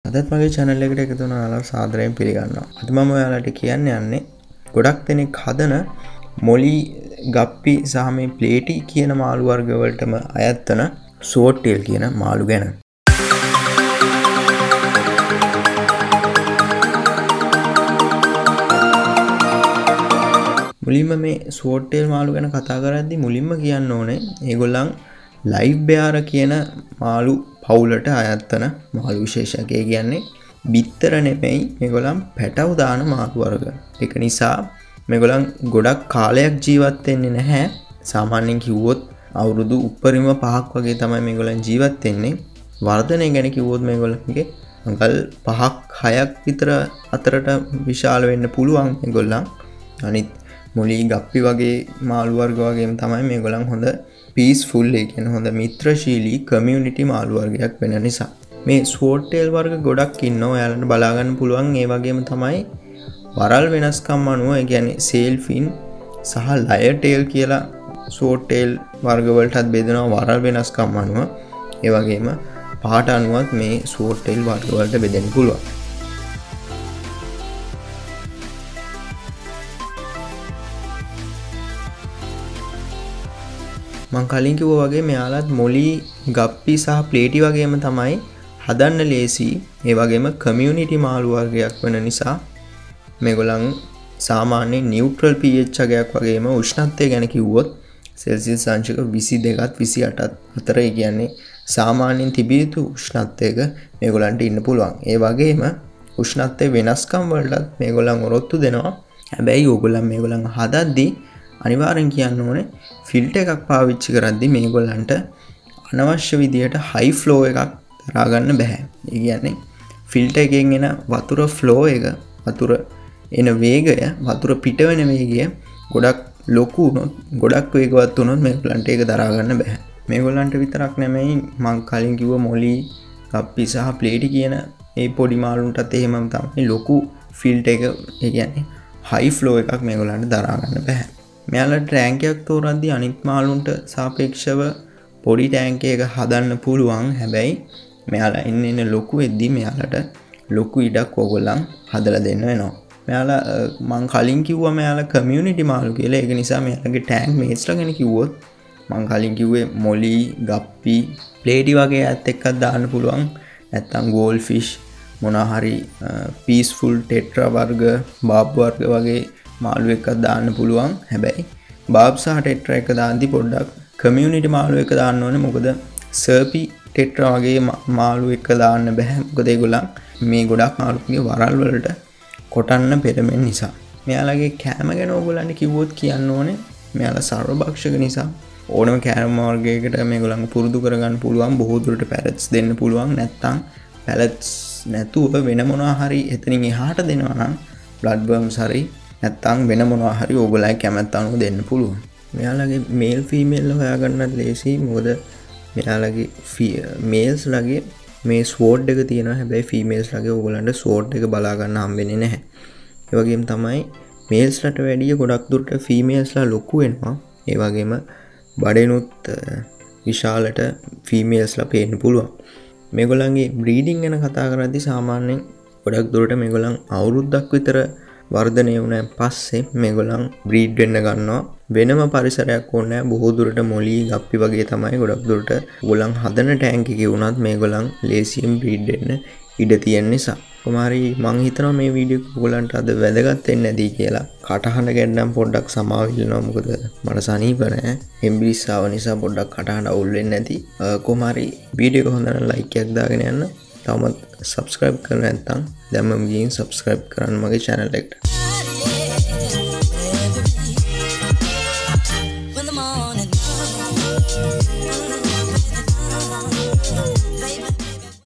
අදත් මගේ channel එකට එකතු වුණ ඔයාලා සාදරයෙන් පිළිගන්නවා. අද මම ඔයාලට කියන්න යන්නේ ගොඩක් දෙනෙක් හදන මොලි ගප්පි සහ මේ ප්ලේටි කියන මාළු වර්ග වලටම අයත් වෙන sword tail කියන මාළු ගැන. මුලින්ම මේ sword tail මාළු ගැන කතා කරද්දී මුලින්ම කියන්න ඕනේ ඒගොල්ලන් live bear කියන මාළු පවුලට අයත් වෙන මාළු විශේෂයක්. ඒ කියන්නේ බිත්තර නෙමෙයි මේගොල්ලන් පැටව දාන මාළු වර්ග. ඒක නිසා මේගොල්ලන් ගොඩක් කාලයක් ජීවත් වෙන්නේ නැහැ. සාමාන්‍යයෙන් කිව්වොත් අවුරුදු උපරිම 5ක් වගේ තමයි මේගොල්ලන් ජීවත් වෙන්නේ. වර්ධනය ගැන කිව්වොත් මේගොල්ලන්ගේ අඟල් 5ක් 6ක් විතර අතරට විශාල වෙන්න පුළුවන් මේගොල්ලන්. අනිත් මොලි ගප්පි වගේ මාළු වර්ග වගේම තමයි මේගොල්ලන් හොඳ peaceful ඒ කියන්නේ හොඳ මිත්‍රශීලී community මාළු වර්ගයක් වෙන නිසා. මේ sword tail වර්ග ගොඩක් ඉන්නවා. ඔයාලට බලා ගන්න පුළුවන්. ඒ වගේම තමයි වරල් වෙනස්කම් අනුව ඒ කියන්නේ sail fin සහ layer tail කියලා sword tail වර්ග වලටත් බෙදෙනවා වරල් වෙනස්කම් අනුව. ඒ වගේම පාට අනුවත් මේ sword tail වර්ග වලට බෙදෙන්න පුළුවන්. මං කලින් කිව්වා වගේ මෙයාලත් මොලි ගප්පි සහ ප්ලේටි වගේම තමයි හදන්න ලේසි. ඒ වගේම කමියුනිටි මාළු වර්ගයක් වෙන නිසා මේගොල්ලන් සාමාන්‍ය නියුට්‍රල් pH අගයක් වගේම උෂ්ණත්වය ගැන කිව්වොත් සෙල්සියස් අංශක 22ත් 28ත් අතර ඒ කියන්නේ සාමාන්‍යයෙන් තිබිය යුතු උෂ්ණත්වයක මේගොල්ලන්ට ඉන්න පුළුවන්. ඒ වගේම උෂ්ණත්වයේ වෙනස්කම් වලටත් මේගොල්ලන් ඔරොත්තු දෙනවා. හැබැයි ඕගොල්ලන් මේගොල්ලන් හදද්දී අනිවාර්යෙන් කියන්න ඕනේ ෆිල්ටර් එකක් පාවිච්චි කරද්දී මේගොල්ලන්ට අනවශ්‍ය විදියට හයි ෆ්ලෝ එකක් දරා ගන්න බෑ. ඒ කියන්නේ ෆිල්ටර් එකෙන් එන වතුර ෆ්ලෝ එක වතුර එන වේගය වතුර පිට වෙන වේගය ගොඩක් ලොකු වුණොත් ගොඩක් වේගවත් වුණොත් මේගොල්ලන්ට ඒක දරා ගන්න බෑ. මේගොල්ලන්ට විතරක් නෙමෙයි මං කලින් කිව්ව මොලි ගප්පි සහ ප්ලේටි කියන ඒ පොඩි මාළුන්ටත් එහෙමම තමයි ලොකු ෆිල්ටර් එක ඒ කියන්නේ හයි ෆ්ලෝ එකක් මේගොල්ලන්ට දරා ගන්න බෑ. මෙයාලා ටැංක් එකක් තෝරද්දී අනිත් මාළුන්ට සාපේක්ෂව පොඩි ටැංක් එකක හදන්න පුළුවන්. හැබැයි මෙයාලා ඉන්නේ ලොකු වෙද්දී මෙයාලට ලොකු ඉඩක් ඕගොල්ලන් හදලා දෙන්න වෙනවා. මෙයාලා මං කලින් කිව්වා මෙයාලා කමියුනිටි මාළු කියලා. ඒක නිසා මෙයාලගේ ටැංක් මේස්ලා ගැන කිව්වොත් මං කලින් කිව්වේ මොලි ගප්පි ප්ලේටි වගේ ඇත් එක්කක් දාන්න පුළුවන්. නැත්තම් ගෝල්ඩ් ෆිෂ් මොනවා හරි පීස්ෆුල් ටෙට්‍රා වර්ග බාබ් වර්ග වගේ මාළු එකක් දාන්න පුළුවන්. හැබැයි බාබ් සහ ටෙට්‍රා එක දාද්දි පොඩ්ඩක් කමියුනිටි මාළු එක දාන්න ඕනේ. මොකද සර්පි ටෙට්‍රා වගේ මාළු එක දාන්න බෑ. මොකද ඒගොල්ලන් මේ ගොඩක් මාළුන්ගේ වරල් වලට කොටන්න පෙරමෙන් නිසා. මෙයාලගේ කෑම ගැන ඕගොල්ලන්ට කිව්වොත් කියන්න ඕනේ මෙයාලා සර්වභක්ෂක නිසා ඕනම කෑම වර්ගයකට මේගොල්ලන් පුරුදු කරගන්න පුළුවන්. බොහෝ දුරට පැලට්ස් දෙන්න පුළුවන්. නැත්තම් පැලට්ස් නැතුව වෙන මොනවා හරි එතනින් එහාට දෙනවා නම් බ්ලඩ් වර්ම්ස් හරි නැත්තම් වෙන මොනවා හරි ඕගොල්ලන්ගේ කැමැත්ත අනුව දෙන්න පුළුවන්. මෙයාලගේ මේල් ෆීමේල් හොයාගන්නත් ලේසි. මොකද මෙයාලගේ මේල්ස් ලගේ මේ ස්වෝඩ් එක තියෙනවා. හැබැයි ෆීමේල්ස් ලගේ ඕගොල්ලන්ට ස්වෝඩ් එක බලා ගන්න හම්බෙන්නේ නැහැ. ඒ වගේම තමයි මේල්ස්ලට වැඩිය ගොඩක් දුරට ෆීමේල්ස්ලා ලොකු වෙනවා. ඒ වගේම බඩේනුත් විශාලට ෆීමේල්ස්ලා පේන්න පුළුවන්. මේගොල්ලන්ගේ බ්‍රීඩින් ගැන කතා කරද්දී සාමාන්‍යයෙන් ගොඩක් දුරට මේගොල්ලන් අවුරුද්දක් විතර වර්ධනය වුණාන් පස්සේ මේගොල්ලන් බ්‍රීඩ් වෙන්න ගන්නවා. වෙනම පරිසරයක් ඕනේ නැහැ. බොහෝ දුරට මොලි ගප්පි වගේ තමයි ගොඩක් දුරට ඕගොල්ලන් හදන ටැංක් එකේ වුණත් මේගොල්ලන් ලේසියෙන් බ්‍රීඩ් වෙන්න ඉඩ තියෙන නිසා. කොමාරි මං හිතනවා මේ වීඩියෝ එක ඔයගොල්ලන්ට අද වැදගත් වෙන්නේ නැති කියලා. කටහඬ ගැන්නම් පොඩ්ඩක් සමාව ඉල්ලනවා. මොකද මට සනීප නැහැ. එම්බිරිස්සාව නිසා පොඩ්ඩක් කටහඬ අවුල් වෙන්නේ නැති. කොමාරි වීඩියෝ එක හොඳ නම් ලයික් එකක් දාගෙන යන්න. තවමත් subscribe කරලා නැත්නම් දැම්මම ගිහින් subscribe කරන්න මගේ channel එකට.